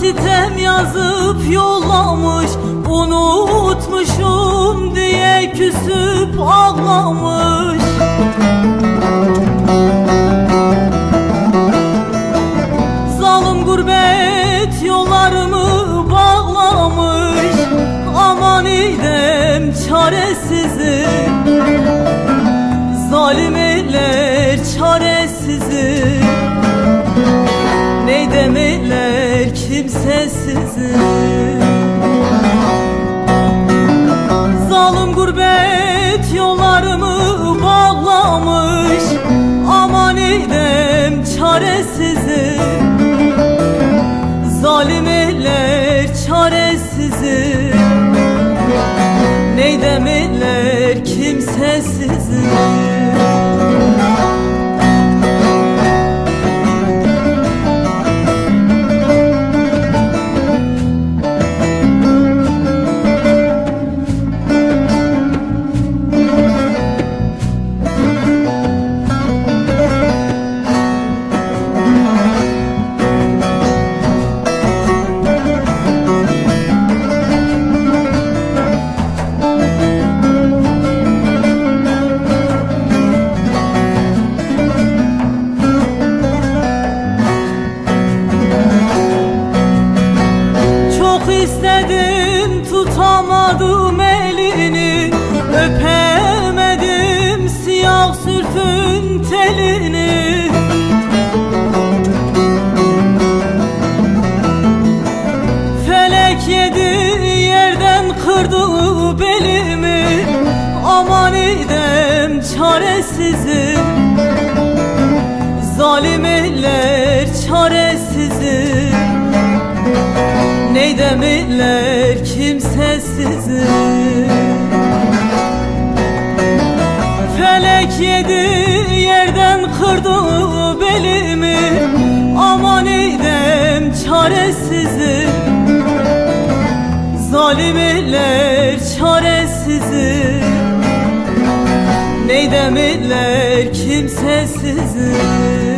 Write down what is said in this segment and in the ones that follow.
sitem yazıp yollamış, unutmuşum diye küsüp ağlamış. Zalim gurbet yollarımı bağlamış, aman idem çaresizim. Zalim eller çaresizim, neydem eller kimsesizim. Zalim gurbet yollarımı bağlamış, aman idem çaresizim. Zalim eller çaresizim, neydem eller kimsesizim. İstedim tutamadım elini, öpemedim siyah sülfün telini. Felek yedi yerden kırdı belimi, aman idem çaresizim. Zalim eller çaresizim, neydem eller kimsesizim. Felek yedi yerden kırdı belimi, aman idem çaresizim. Zalim eller çaresizim, neydem eller kimsesizim.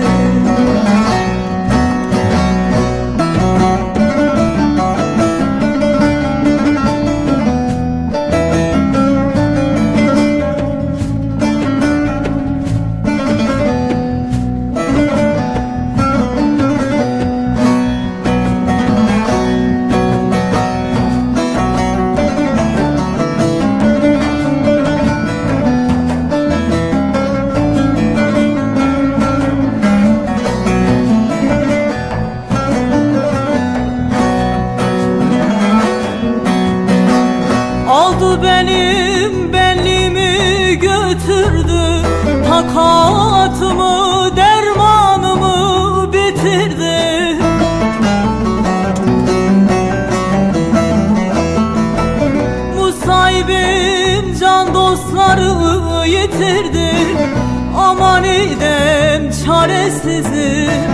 Aldı benim benliğimi götürdü, takatımı dermanımı bitirdi. Musahibim can dostları yitirdi, aman idem çaresizim.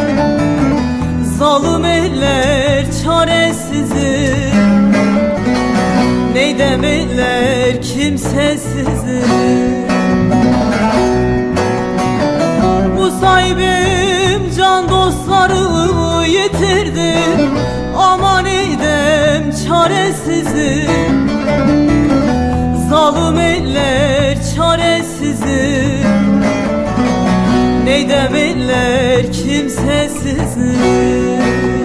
Zalim eller çaresizim, neydem eller kimsesizim. Musahibim can dostları yitirdi, aman idem çaresizim. Zalim eller çaresizim, neydem eller kimsesizim.